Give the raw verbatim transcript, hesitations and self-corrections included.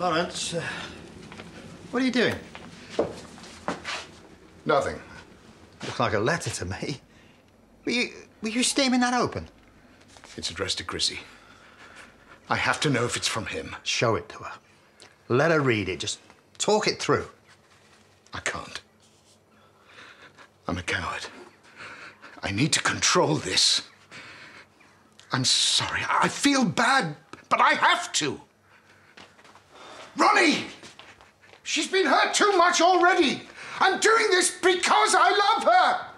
Lawrence, uh, what are you doing? Nothing. Looks like a letter to me. Were you, were you steaming that open? It's addressed to Chrissie. I have to know if it's from him. Show it to her. Let her read it. Just talk it through. I can't. I'm a coward. I need to control this. I'm sorry. I feel bad, but I have to. Ronnie! She's been hurt too much already. I'm doing this because I love her.